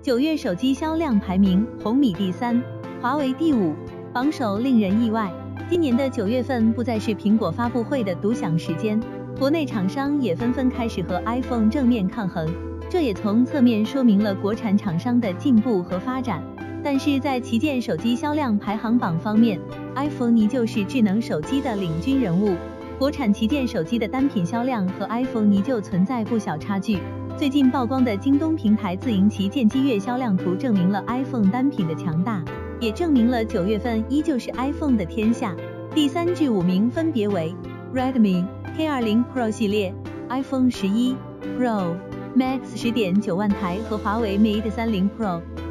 9月手机销量排名，红米第3，华为第5，榜首令人意外。今年的9月份不再是苹果发布会的独享时间，国内厂商也纷纷开始和 iPhone 正面抗衡，这也从侧面说明了国产厂商的进步和发展。但是在旗舰手机销量排行榜方面 ，iPhone 依旧是智能手机的领军人物。国产旗舰手机的单品销量和 iPhone 依旧存在不小差距。最近曝光的京东平台自营旗舰机月销量图证明了 iPhone 单品的强大，也证明了9月份依旧是 iPhone 的天下。第3至5名分别为 Redmi K20 Pro 系列、iPhone 11 Pro、Max 10.9万台和华为 Mate 30 Pro。